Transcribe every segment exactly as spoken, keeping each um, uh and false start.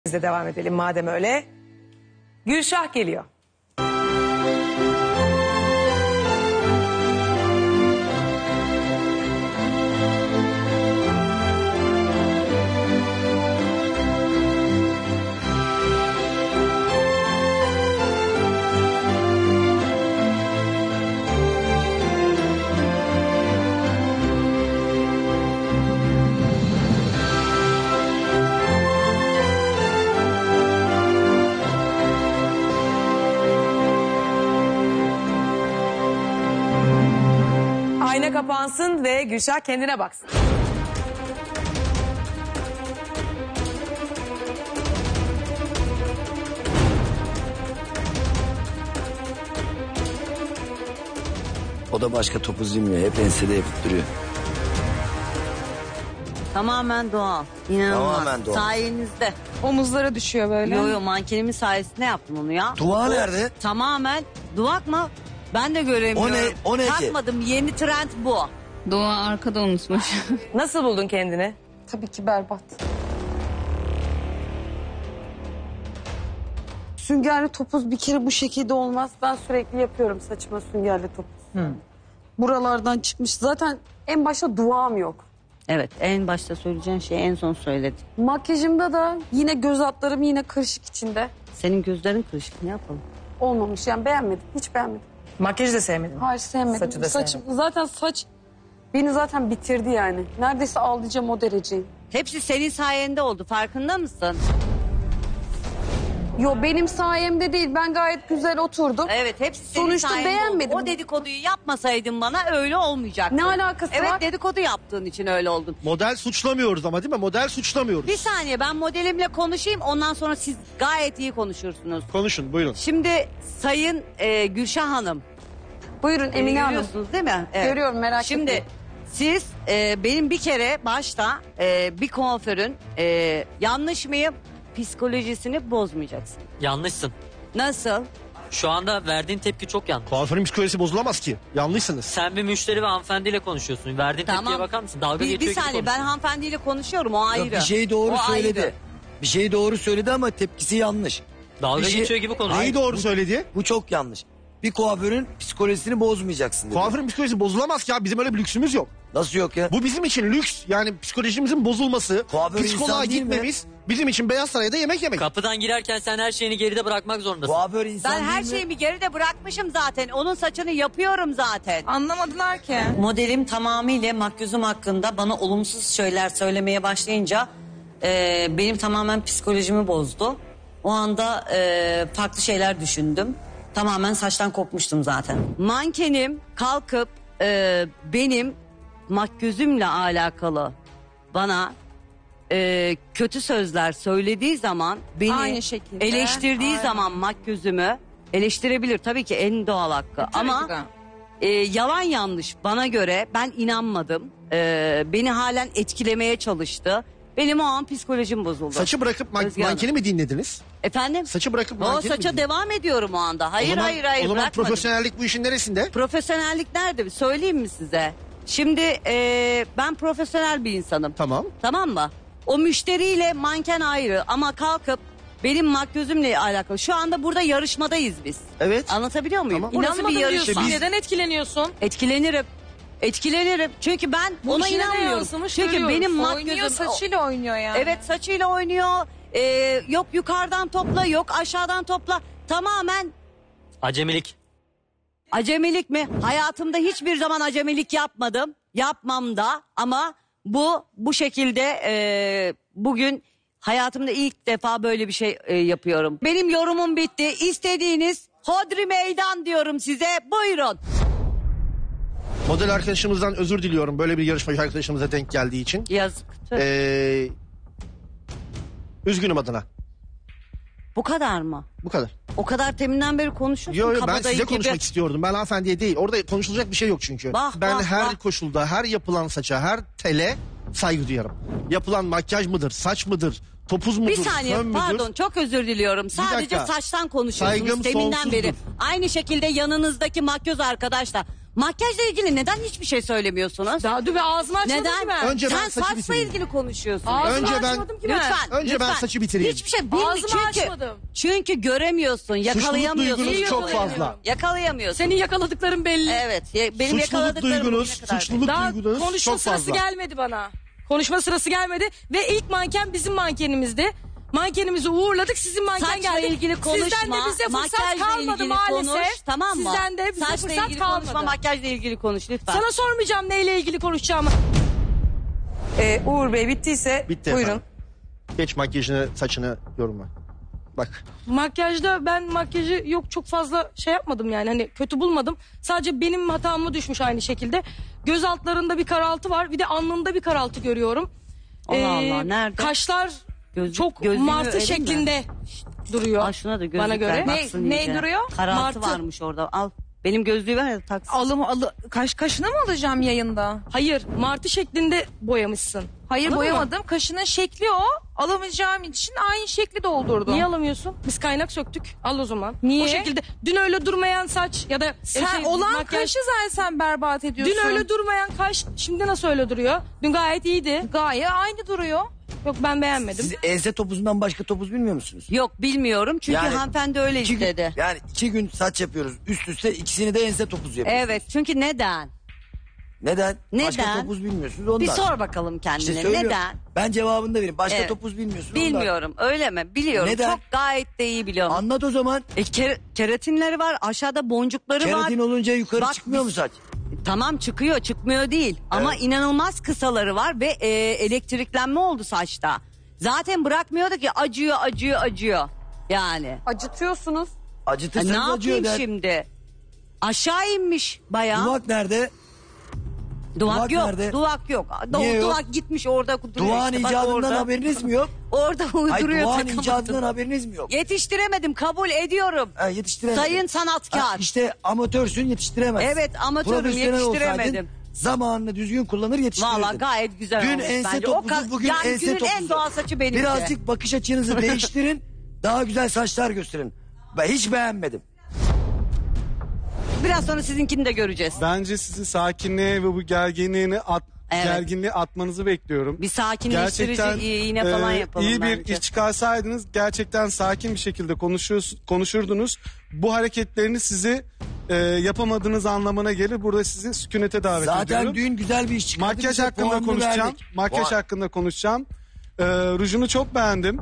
Biz de devam edelim madem öyle. Gülşah geliyor. Ayna kapansın ve Gülşah kendine baksın. O da başka topuz bilmiyor. Hep ensede yapıp duruyor. Tamamen doğal. İnanılmaz. Tamamen doğal. Sayenizde. Omuzlara düşüyor böyle. Yo yo mankenimin sayesinde yaptım onu ya. Duvak O nerede? Tamamen duvak mı? Ben de göremiyorum. O ne- o ne ki? Takmadım, yeni trend bu. Doğa arkada unutmuş. Nasıl buldun kendini? Tabii ki berbat. Süngerli topuz bir kere bu şekilde olmaz. Ben sürekli yapıyorum saçıma süngerli topuz. Buralardan çıkmış. Zaten en başta duvağım yok. Evet, en başta söyleyeceğin şeyi en son söyledim. Makyajımda da yine göz altlarım yine kırışık içinde. Senin gözlerin kırışık, ne yapalım? Olmamış yani beğenmedim. Hiç beğenmedim. Makyajı da sevmedin. Hayır sevmedim. Saçı da Saçım, zaten saç beni zaten bitirdi yani. Neredeyse ağlayacağım o dereceyi. Hepsi senin sayende oldu, farkında mısın? Yo benim sayemde değil. Ben gayet güzel oturdum. Evet, hepsi senin Sonuçta sayende beğenmedim. oldu. O dedikoduyu yapmasaydın bana öyle olmayacaktı. Ne alakası evet, var? Evet, dedikodu yaptığın için öyle oldun. Model suçlamıyoruz ama değil mi? Model suçlamıyoruz. Bir saniye, ben modelimle konuşayım, ondan sonra siz gayet iyi konuşursunuz. Konuşun buyurun. Şimdi Sayın e, Gülşah Hanım. Buyurun Beni Emine Hanım. görüyorsunuz değil mi? Evet. Görüyorum, merak Şimdi, etmeyin. siz e, benim bir kere başta e, bir kuaförün e, yanlış mıyım psikolojisini bozmayacaksın. Yanlışsın. Nasıl? Şu anda verdiğin tepki çok yanlış. Kuaförün psikolojisi bozulamaz ki. Yanlışsınız. Sen bir müşteri ve hanımefendiyle konuşuyorsun. Verdiğin Tamam. tepkiye bakar mısın? Dalga Bir, geçiyor bir gibi saniye, ben konuşuyorsun. hanımefendiyle konuşuyorum, o ayrı. Yok, bir şey doğru O söyledi. ayrı. Bir şey doğru söyledi ama tepkisi yanlış. Dalga Bir şey- geçiyor gibi konuşuyor. Neyi doğru söyledi? Bu çok yanlış. Bir kuaförün psikolojisini bozmayacaksın dedi. Kuaförün psikolojisi bozulamaz ki ya. Bizim öyle bir lüksümüz yok. Nasıl yok ya? Bu bizim için lüks. Yani psikolojimizin bozulması, Kuaför psikoloğa insan değil mi? gitmemiz bizim için Beyaz Saray'da yemek yemek. Kapıdan girerken sen her şeyini geride bırakmak zorundasın. Kuaför insan Ben her değil mi? şeyimi geride bırakmışım zaten. Onun saçını yapıyorum zaten. Anlamadılar ki. Modelim tamamıyla makyözüm hakkında bana olumsuz şeyler söylemeye başlayınca e, benim tamamen psikolojimi bozdu. O anda e, farklı şeyler düşündüm. Tamamen saçtan kopmuştum zaten. Mankenim kalkıp e, benim makyözümle alakalı bana e, kötü sözler söylediği zaman, beni Aynı şekilde, eleştirdiği aynen. zaman makyözümü eleştirebilir, tabii ki en doğal hakkı. Tabii Ama ki de. e, yalan yanlış bana göre, ben inanmadım. E, beni halen etkilemeye çalıştı. Benim o an psikolojim bozuldu. Saçı bırakıp man- Özge Hanım. mankeni mi dinlediniz? Efendim? Saçı bırakıp O mankeni mi saça dinlediniz? devam ediyorum o anda. Hayır O zaman- hayır hayır O zaman bırakmadım. profesyonellik bu işin neresinde? Profesyonellik nerede? Söyleyeyim mi size? Şimdi e, ben profesyonel bir insanım. Tamam. Tamam mı? O müşteriyle manken ayrı, ama kalkıp benim makyözümle alakalı. Şu anda burada yarışmadayız biz. Evet. Anlatabiliyor muyum? Tamam. Burası İnanmadım bir yarışma. diyorsun. İşte biz- Neden etkileniyorsun? Etkilenirim. Etkilenirim. Çünkü ben Bu ona işine de inanmıyorum. yansımış Çünkü görüyoruz. benim Oynuyor, makyözüm... saçıyla oynuyor yani. Evet, saçıyla oynuyor. Ee, yok yukarıdan topla, yok aşağıdan topla. Tamamen Acemilik. acemilik mi? Hayatımda hiçbir zaman acemilik yapmadım. Yapmam da, ama bu bu şekilde e, bugün hayatımda ilk defa böyle bir şey e, yapıyorum. Benim yorumum bitti. İstediğiniz hodri meydan diyorum size. Buyurun. Model arkadaşımızdan özür diliyorum. Böyle bir yarışmacı arkadaşımıza denk geldiği için. Yazık. Tüh. Ee, üzgünüm adına. Bu kadar mı? Bu kadar. O kadar teminden beri konuşuyorsun. Yo, yo, ben kabadayı size gibi. konuşmak istiyordum. Ben hanımefendiye değil. Orada konuşulacak bir şey yok çünkü. Bah, ben bah, her bah. koşulda, her yapılan saça, her tele saygı duyarım. Yapılan makyaj mıdır, saç mıdır, topuz mudur, Bir saniye, fön müdür? pardon, çok özür diliyorum. Sadece dakika. saçtan konuşuyorsunuz Saygım deminden sonsuzdur. beri. Aynı şekilde yanınızdaki makyöz arkadaş da Makyajla ilgili neden hiçbir şey söylemiyorsunuz? Daha dur be ağzımı açmadım Neden? ki ben. Önce ben Sen saçı saçla bitireyim. ilgili konuşuyorsun. Ağzımı Önce ben- açmadım ki ben. Lütfen. Önce ben lütfen. saçı bitireyim. Hiçbir şey bilmiyorum. Ağzımı Çünkü, açmadım. çünkü göremiyorsun, yakalayamıyorsun. duygunuz çok yakalayamıyorum. fazla. Yakalayamıyorsun. Senin yakaladıkların belli. Evet. ya- Benim Suçluluk yakaladıklarım duygunuz, bugüne kadar. suçluluk Daha duygunuz konuşma çok sırası fazla. gelmedi bana. Konuşma sırası gelmedi ve ilk manken bizim mankenimizdi. Mankenimizi uğurladık, sizin manken Saçla geldi. ilgili konuşma, Sizden de bize fırsat makyajla kalmadı ilgili maalesef. konuş, tamam mı? Sizden de bize Saçla fırsat ilgili kalmadı. konuşma, makyajla ilgili konuş lütfen. Sana sormayacağım neyle ilgili konuşacağımı. Ee, Uğur Bey bittiyse Bitti buyurun. efendim. Geç makyajını, saçını yorumla. Bak. Makyajda ben makyajı yok çok fazla şey yapmadım yani hani kötü bulmadım. Sadece benim hatamı düşmüş aynı şekilde. Göz altlarında bir karaltı var, bir de alnında bir karaltı görüyorum. Allah Allah, nerede? Kaşlar Gözlük- çok gözlüğünü martı vereyim mi? şeklinde duruyor. Al şuna da gözlük Bana göre. ver, Ne- baksın ne iyice. duruyor? Karaltı Martı. varmış orada. Al. Benim gözlüğü ver de taksın. Alımı alı kaş kaşına mı alacağım yayında? Hayır, martı şeklinde boyamışsın. Hayır Anladın mı? boyamadım. Kaşının şekli o. Alamayacağım için aynı şekli doldurdum. Niye alamıyorsun? Biz kaynak söktük. Al o zaman. Niye? O şekilde. Dün öyle durmayan saç ya da Sen şey, olan makyaj- kaşı zaten sen berbat ediyorsun. Dün öyle durmayan kaş şimdi nasıl öyle duruyor? Dün gayet iyiydi. Gayet aynı duruyor. Yok ben beğenmedim. Siz ense topuzundan başka topuz bilmiyor musunuz? Yok bilmiyorum çünkü Yani hanımefendi öyle İki gün, istedi. yani iki gün saç yapıyoruz. Üst üste ikisini de ense topuzu yapıyoruz. Evet çünkü neden? Neden? Başka Neden? topuz bilmiyorsunuz ondan. Bir sor bakalım İşte kendine. söylüyorum. Neden? Ben cevabını da vereyim. Başka Evet. topuz bilmiyorsun ondan. Bilmiyorum öyle mi? Biliyorum. Neden? Çok gayet de iyi biliyorum. Anlat o zaman. E, ke- keratinleri var, aşağıda boncukları Keratin var. olunca yukarı Bak, çıkmıyor mu biz- saç? Tamam çıkıyor, çıkmıyor değil. Ama Evet. inanılmaz kısaları var ve e, elektriklenme oldu saçta. Zaten bırakmıyordu ki acıyor, acıyor, acıyor. Yani. Acıtıyorsunuz. E, Acıtırsanız ne acıyor yapayım der. şimdi? Aşağı inmiş bayağı. Duvak, Duvak nerede? duvak yok, nerede? duvak yok. Du- Niye yok? Duvak gitmiş orada duruyor Duvağın işte. Bak icadından orada. haberiniz mi yok? Orada Hayır, duruyor. duvağın takamadım. icadından haberiniz mi yok? Yetiştiremedim, kabul ediyorum. Ha, yetiştiremedin. Sayın sanatkar. Ha, işte amatörsün yetiştiremezsin. Evet, amatörüm, Profesyonel yetiştiremedim. olsaydın zamanını düzgün kullanır yetiştirirdin. Valla gayet güzel Dün olmuş ense bence. topuzu, ka- bugün yani ense günün topuzu. en doğal saçı benimki. Birazcık bakış açınızı değiştirin. Daha güzel saçlar gösterin. Ben hiç beğenmedim. Biraz sonra sizinkini de göreceğiz. Bence sizi sakinliğe ve bu gerginliğini at, Evet. gerginliği atmanızı bekliyorum. Bir sakinleştirici iğne falan e, yapalım iyi bir bence. iş çıkarsaydınız gerçekten sakin bir şekilde konuşuyor, konuşurdunuz. Bu hareketleriniz sizi e, yapamadığınız anlamına gelir. Burada sizi sükunete davet Zaten ediyorum. dün güzel bir iş çıkardık. Makyaj bize hakkında puanını konuşacağım. verdik. Makyaj Puan. hakkında konuşacağım. E, rujunu çok beğendim.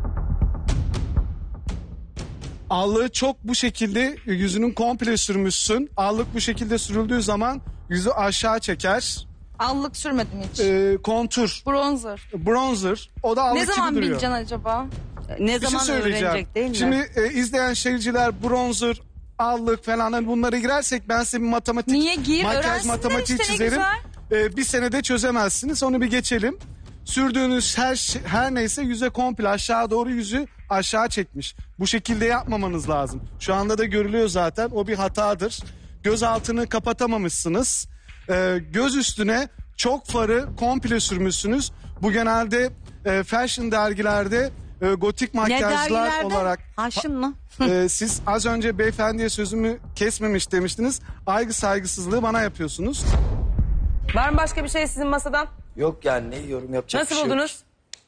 Allığı çok bu şekilde yüzünün komple sürmüşsün. Allık bu şekilde sürüldüğü zaman yüzü aşağı çeker. Allık sürmedim hiç. E, kontur, Bronzer. bronzer. O da allık Ne gibi zaman duruyor. bileceksin acaba? Ne Bir şey zaman söyleyeceğim. öğrenecek değil mi? Şimdi e, izleyen seyirciler bronzer, allık falan hani bunlara girersek ben size bir matematik, Niye gir? makyaj Öğrensinler matematiği işte, ne çizerim. güzel. E, bir senede çözemezsiniz. Onu bir geçelim. Sürdüğünüz her şey- her neyse yüze komple aşağı doğru yüzü aşağı çekmiş. Bu şekilde yapmamanız lazım. Şu anda da görülüyor zaten. O bir hatadır. Göz altını kapatamamışsınız. E, göz üstüne çok farı komple sürmüşsünüz. Bu genelde e, fashion dergilerde e, gotik Ne makyajlar dergilerde? olarak. Haşin mı? Ee, siz az önce beyefendiye sözümü kesmemiş demiştiniz. Aygı saygısızlığı bana yapıyorsunuz. Var mı başka bir şey sizin masadan? Yok yani ne yorum yapacak Nasıl bir şey yok. buldunuz?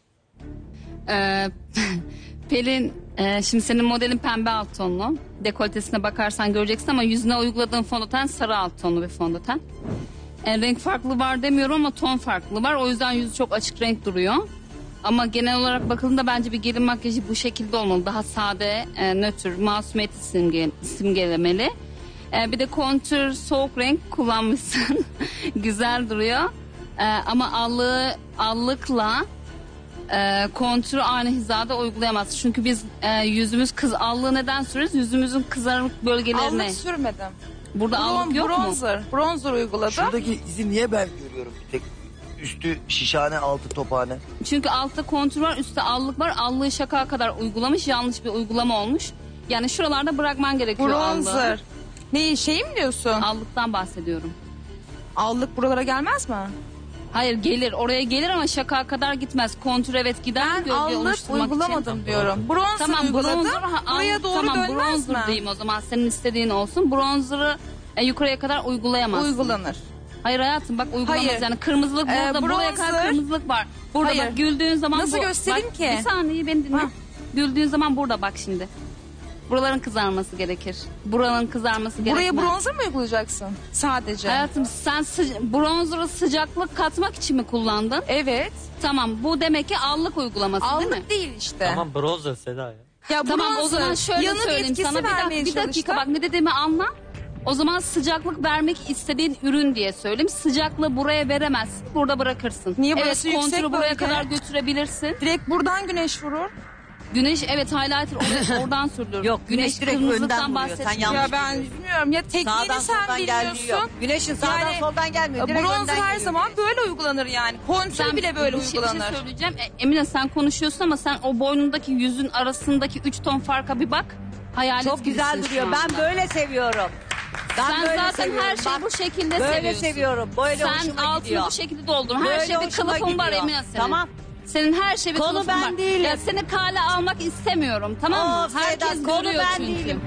Ee, Pelin, e, şimdi senin modelin pembe alt tonlu. Dekoltesine bakarsan göreceksin ama yüzüne uyguladığın fondöten sarı alt tonlu bir fondöten. E, renk farklı var demiyorum ama ton farklı var. O yüzden yüzü çok açık renk duruyor. Ama genel olarak bakıldığında bence bir gelin makyajı bu şekilde olmalı. Daha sade, e, nötr, masumiyeti simge, simgelemeli. E, bir de kontür, soğuk renk kullanmışsın. Güzel duruyor. E, ama allığı, allıkla e, kontürü aynı hizada uygulayamazsın. Çünkü biz e, yüzümüz kız allığı neden sürüyoruz? Yüzümüzün kızarık bölgelerine. Allık sürmedim. Burada Bron- allık yok mu? bronzer. Bronzer uyguladım. Şuradaki izi niye ben görüyorum bir tek? Üstü şişhane, altı tophane. Çünkü altta kontür var, üstte allık var. Allığı şaka kadar uygulamış, yanlış bir uygulama olmuş. Yani şuralarda bırakman gerekiyor allığı. Bronzer. Ne şey mi diyorsun? Allıktan bahsediyorum. Allık buralara gelmez mi? Hayır gelir, oraya gelir ama şaka kadar gitmez. Kontür evet gider Ben gölge allık oluşturmak uygulamadım için. diyorum. Bronzer Tamam uyguladım. bronzer, ha, Buraya allık, doğru tamam, dönmez bronzer mi? diyeyim o zaman senin istediğin olsun. Bronzer'ı e, yukarıya kadar uygulayamazsın. Uygulanır. Hayır hayatım bak uygulamaz Hayır. yani kırmızılık Ee, burada buraya kadar bronzer- kırmızılık var. Burada Hayır. bak güldüğün zaman Nasıl bu- göstereyim bak, ki? Bir saniye beni dinle. Ha. Güldüğün zaman burada bak şimdi. Buraların kızarması gerekir. Buranın kızarması gerekmez. Buraya bronzer mı uygulayacaksın? Sadece. Hayatım sen sı- bronzer'ı sıcaklık katmak için mi kullandın? Evet. Tamam bu demek ki allık uygulaması değil mi? Allık değil işte. Tamam bronzer Seda ya. Ya Tamam o bronzer, zaman şöyle yanık söyleyeyim etkisi sana bir dakika, vermeye bir dakika çalıştım. bak ne dediğimi anla. O zaman sıcaklık vermek istediğin ürün diye söyleyeyim. Sıcaklığı buraya veremezsin. Burada bırakırsın. Niye evet, burası yüksek kontürü buraya bölge? kadar götürebilirsin. Direkt buradan güneş vurur. Güneş evet highlighter or- oradan sürülür. Yok, güneş direkt kırmızılıktan önden vuruyor. Sen bahsetmiyorum. yanlış Ya ben bilmiyorum ya tekniğini Sağdan sen soldan gelmiyor. bilmiyorsun. Güneşin sağdan Yani, soldan gelmiyor. Direkt Bronzer önden her geliyor zaman güneş. böyle uygulanır yani. Kontür bile böyle bir şey, bir uygulanır. şey söyleyeceğim. E, Emine sen konuşuyorsun ama sen o boynundaki yüzün arasındaki üç ton farka bir bak. Hayalet Çok güzel gibisin şu duruyor. Ben anda. böyle seviyorum. Ben Sen böyle zaten seviyorum. her şeyi Bak, bu şekilde böyle seviyorsun. seviyorum. Böyle Sen hoşuma altını gidiyor. bu şekilde doldurun. Her Böyle şeyde hoşuma kılıfın var gidiyor. Emine senin. Tamam. Senin her şeyde Konu kılıfın ben var. değilim. Ya seni kale almak istemiyorum tamam mı? Of, Herkes Sedat, konu görüyor ben çünkü. değilim.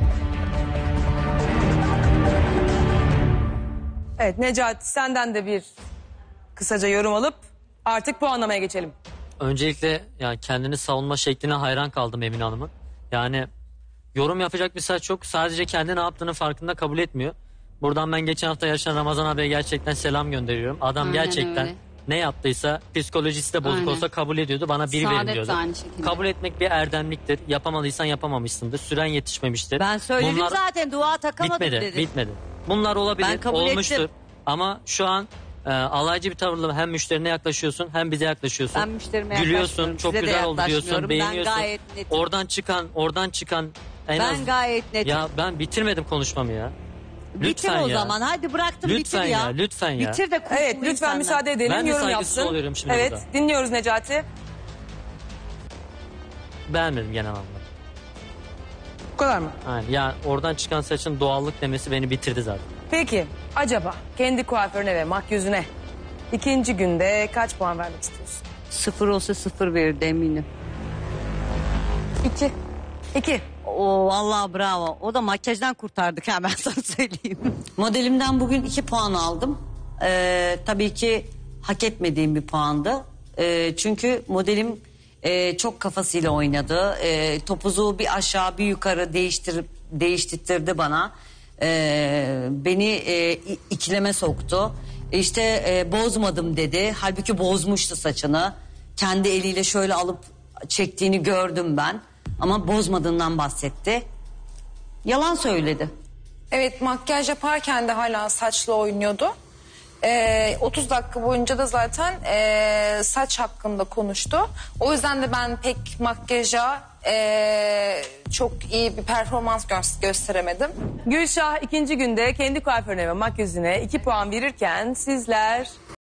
Evet Necati senden de bir kısaca yorum alıp artık puanlamaya geçelim. Öncelikle yani kendini savunma şekline hayran kaldım Emine Hanım'ın. Yani yorum yapacak bir saç yok. Sadece kendi ne yaptığını farkında kabul etmiyor. Buradan ben geçen hafta yaşanan Ramazan abiye gerçekten selam gönderiyorum. Adam Aynen gerçekten öyle. ne yaptıysa psikolojisi de bozuk Aynen. olsa kabul ediyordu. Bana bir verin Saadet de diyordu. aynı şekilde. Kabul etmek bir erdemliktir. Yapamadıysan yapamamışsındır. Süren yetişmemiştir. Ben söyledim Bunlar zaten dua takamadım bitmedi, dedim. bitmedi. Bunlar olabilir, Ben kabul olmuştur. ettim. Ama şu an e, alaycı bir tavırla hem müşterine yaklaşıyorsun hem bize yaklaşıyorsun. Ben müşterime Gülüyorsun, yaklaşmıyorum, çok size de güzel oldu diyorsun, yaklaşmıyorum. Ben beğeniyorsun. gayet netim. Oradan çıkan, oradan çıkan en Ben az... gayet netim. Ya ben bitirmedim konuşmamı ya. Bitir Lütfen o ya. zaman. Hadi bıraktım Lütfen bitir ya. ya, lütfen ya. Bitir de kurtul Evet lütfen insanlar. müsaade edelim Ben de yorum saygısız yapsın. oluyorum şimdi Evet burada. dinliyoruz Necati. Beğenmedim genel anlamda. Bu kadar mı? Yani ya oradan çıkan saçın doğallık demesi beni bitirdi zaten. Peki acaba kendi kuaförüne ve makyözüne ikinci günde kaç puan vermek istiyorsun? Sıfır olsa sıfır verirdi eminim. İki. İki. Oo vallahi bravo. O da makyajdan kurtardık ha ben sana söyleyeyim. Modelimden bugün iki puan aldım. Ee, tabii ki hak etmediğim bir puandı. Ee, çünkü modelim e, çok kafasıyla oynadı. Ee, topuzu bir aşağı bir yukarı değiştirip değiştirdi bana. Ee, beni e, i- ikileme soktu. İşte e, bozmadım dedi. Halbuki bozmuştu saçını. Kendi eliyle şöyle alıp çektiğini gördüm ben. Ama bozmadığından bahsetti. Yalan söyledi. Evet makyaj yaparken de hala saçla oynuyordu. Ee, otuz dakika boyunca da zaten ee, saç hakkında konuştu. O yüzden de ben pek makyaja ee, çok iyi bir performans gö- gösteremedim. Gülşah ikinci günde kendi kuaförüne ve makyözüne iki puan verirken sizler